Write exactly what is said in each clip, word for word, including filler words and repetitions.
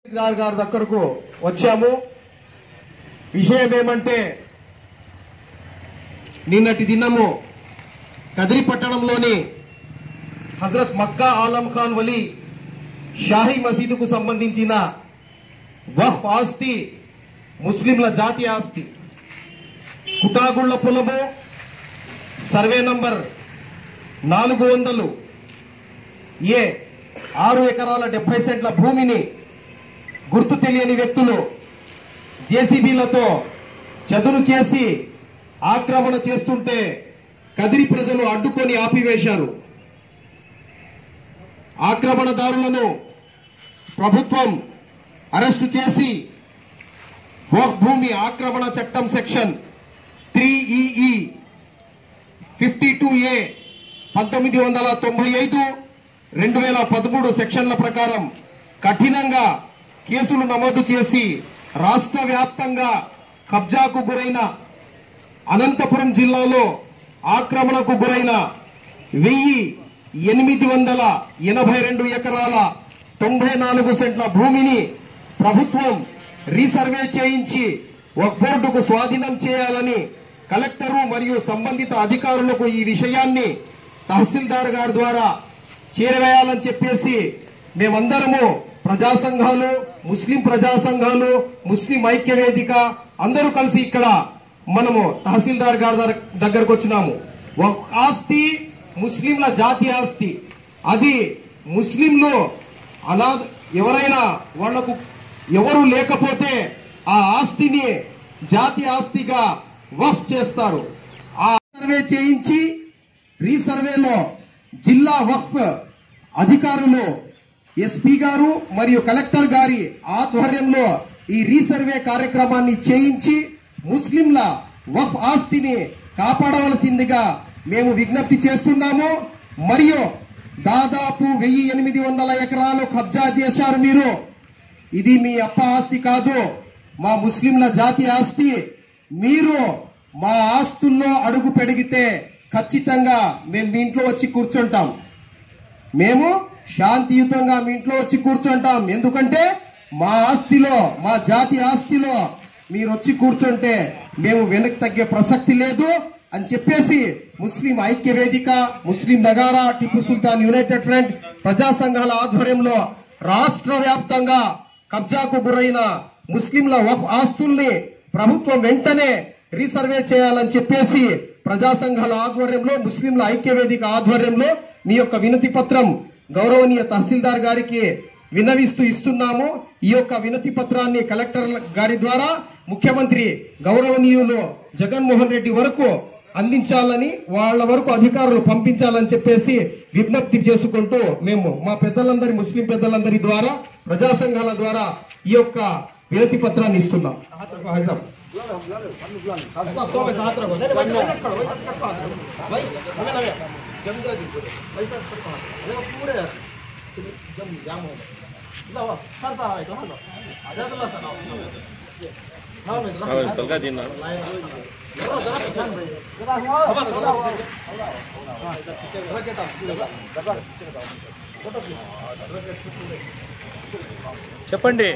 గారి దగ్గరకు వచ్చాము. విషయం ఏమంటే నిన్నటి దినము కదిరి పట్టణంలోని హజరత్ మక్కా ఆలం ఖాన్ వలి షాహీ మసీదుకు సంబంధించిన వక్ఫ్ ఆస్తి ముస్లింల జాతీయ ఆస్తి కుటాగుళ్ల పొలము సర్వే నంబర్ నాలుగు వందలు ఏ ఆరు ఎకరాల డెబ్బై సెంట్ల భూమిని గుర్తు తెలియని వ్యక్తులు జేసీబీలతో చదును చేసి ఆక్రమణ చేస్తుంటే కదిరి ప్రజలు అడ్డుకొని ఆపివేశారు. ఆక్రమణదారులను ప్రభుత్వం అరెస్టు చేసి వక్ఫ్ భూమి ఆక్రమణ చట్టం సెక్షన్ త్రీ ఈఈ ఫిఫ్టీ టూ ఏ పంతొమ్మిది వందల తొంభై ఐదు రెండు వేల పదమూడు సెక్షన్ల ప్రకారం కఠినంగా కేసులు నమోదు చేసి రాష్ట్ర వ్యాప్తంగా కబ్జాకు గురైన అనంతపురం జిల్లాలో ఆక్రమణకు గురైన వెయ్యి ఎనిమిది వందల ఎనభై రెండు ఎకరాల తొంభై నాలుగు సెంట్ల భూమిని ప్రభుత్వం రీసర్వే చేయించి వక్ఫ్ బోర్డుకు స్వాధీనం చేయాలని కలెక్టరు మరియు సంబంధిత అధికారులకు ఈ విషయాన్ని తహసీల్దార్ గారి ద్వారా చేరవేయాలని చెప్పేసి మేమందరము ప్రజా సంఘాలు, ముస్లిం ప్రజా సంఘాలు, ముస్లిం ఐక్య వేదిక అందరూ కలిసి ఇక్కడ మనము తహసీల్దార్ గారి దగ్గరకు వచ్చినాము. వక్ఫ్ ఆస్తి ముస్లింల జాతీయ ఆస్తి. అది ముస్లింలు అనాథ ఎవరైనా వాళ్లకు ఎవరు లేకపోతే ఆ ఆస్తిని జాతీయ ఆస్తిగా వక్ఫ్ చేస్తారు. ఆ సర్వే చేయించి రీసర్వేలో జిల్లా వక్ఫ్ అధికారులు ఎస్పీ గారు మరియు కలెక్టర్ గారి ఆధ్వర్యంలో ఈ రీసర్వే కార్యక్రమాన్ని చేయించి ముస్లింల వక్ఫ్ ఆస్తిని కాపాడవలసిందిగా మేము విజ్ఞప్తి చేస్తున్నాము. మరియు దాదాపు వెయ్యి ఎనిమిది వందల ఎకరాలు కబ్జా చేశారు మీరు. ఇది మీ అప్ప ఆస్తి కాదు, మా ముస్లింల జాతీయ ఆస్తి. మీరు మా ఆస్తుల్లో అడుగు పెడిగితే ఖచ్చితంగా మేము మీ ఇంట్లో వచ్చి కూర్చుంటాం. మేము శాంతియుతంగా మీ ఇంట్లో వచ్చి కూర్చుంటాం. ఎందుకంటే మా ఆస్తిలో, మా జాతీయ ఆస్తిలో మీరు వచ్చి కూర్చుంటే మేము వెనక్కి తగ్గే ప్రసక్తి లేదు అని చెప్పేసి ముస్లిం ఐక్య వేదిక, ముస్లిం నగారా, టిప్పు సుల్తాన్ యునైటెడ్ ఫ్రంట్ ప్రజా సంఘాల ఆధ్వర్యంలో రాష్ట్ర వ్యాప్తంగా కబ్జాకు గురైన ముస్లింల వక్ఫ్ ఆస్తుల్ని ప్రభుత్వం వెంటనే రీసర్వే చేయాలని చెప్పేసి ప్రజా సంఘాల ఆధ్వర్యంలో, ముస్లింల ఐక్య వేదిక ఆధ్వర్యంలో మీ యొక్క వినతి పత్రం గౌరవనీయ తహసీల్దార్ గారికి విన్నవిస్తూ ఇస్తున్నాము. ఈ యొక్క వినతి పత్రాన్ని కలెక్టర్ గారి ద్వారా ముఖ్యమంత్రి గౌరవనీయులు జగన్మోహన్ రెడ్డి వరకు అందించాలని, వాళ్ళ వరకు అధికారులు పంపించాలని చెప్పేసి విజ్ఞప్తి చేసుకుంటూ మేము మా పెద్దలందరి, ముస్లిం పెద్దలందరి ద్వారా, ప్రజా సంఘాల ద్వారా ఈ యొక్క వినతి పత్రాన్ని ఇస్తున్నాం. చెప్పండి.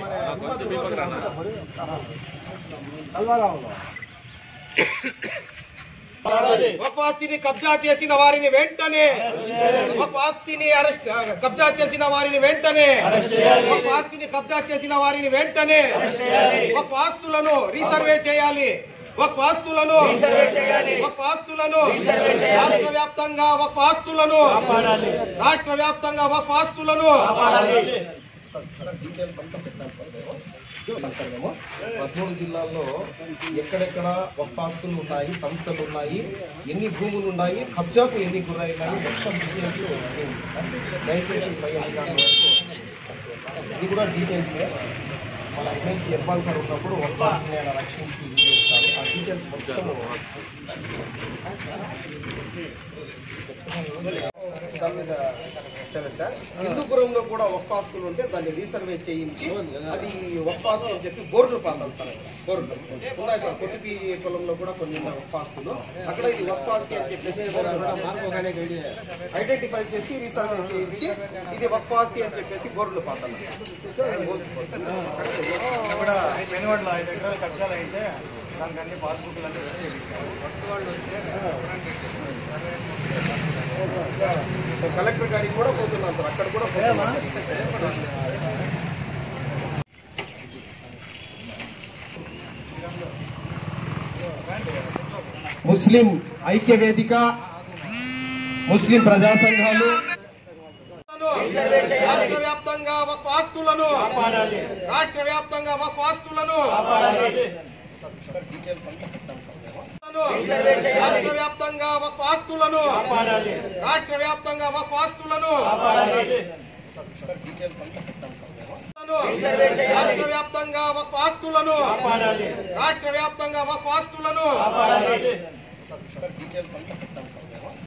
వక్ఫ్ ఆస్తిని కబ్జా చేసిన వారిని వెంటనే వక్ఫ్ ఆస్తిని కబ్జా చేసిన వారిని వెంటనే వక్ఫ్ ఆస్తిని కబ్జా చేసిన వారిని వెంటనే వక్ఫ్ ఆస్తులను రీసర్వే చేయాలి. వక్ఫ్ ఆస్తులను వక్ఫ్ ఆస్తులను రాష్ట్ర వ్యాప్తంగా వక్ఫ్ ఆస్తులను రాష్ట్ర వ్యాప్తంగా వక్ఫ్ ఆస్తులను పదమూడు జిల్లాల్లో ఎక్కడెక్కడ వక్ఫ్ ఆస్తులు ఉన్నాయి, సంస్థలు ఉన్నాయి, ఎన్ని భూములు ఉన్నాయి, కబ్జాకు ఎన్ని గురైనాయి మొత్తం డీటెయిల్స్ దయచేసి పై అధికారుల వరకు ఇది కూడా డీటెయిల్స్ మన ఎమ్మెల్సీ ఇర్ఫాన్ సార్ ఉన్నప్పుడు వక్ఫ్ ఆస్తిని ఆయన రక్షించి చేస్తారు. ఆ డీటెయిల్స్ మొత్తం దాని మీద సరే సార్. హిందూపురంలో కూడా వక్ఫ్ ఆస్తులు ఉంటే దాన్ని రీసర్వే చేయించి అది వక్ఫ్ ఆస్తి అని చెప్పి బోర్డులు పాతాలి సార్. బోర్డులు ఉన్నాయి సార్. కొట్టిపి పొలంలో కూడా కొన్ని వక్ఫ్ ఆస్తులు, అక్కడ ఇది వక్ఫ్ ఆస్తి అని చెప్పేసి ఐడెంటిఫై చేసి రీసర్వే చేయించి ఇది వక్ఫ్ ఆస్తి అని చెప్పేసి బోర్డులు పాతాలి. పైన ఐదు ఎకరాలు కబ్జాలు అయితే దానికి అన్ని పాస్బుక్లు అన్నీ కలెక్టర్ గారికి కూడా పోతున్నాం సార్, అక్కడ కూడా ముస్లిం ఐక్య వేదిక, ముస్లిం ప్రజా సంఘాలు రాష్ట్ర వ్యాప్తంగా వక్ఫ్ ఆస్తులను రాష్ట్ర వ్యాప్తంగా వక్ఫ్ ఆస్తులను రాష్ట్ర వ్యాప్తంగా వక్ఫ్ ఆస్తులను రాష్ట్ర వ్యాప్తంగా వక్ఫ్ ఆస్తులను రాష్ట్ర వ్యాప్తంగా వక్ఫ్ ఆస్తులను రాష్ట్ర వ్యాప్తంగా వక్ఫ్ ఆస్తులను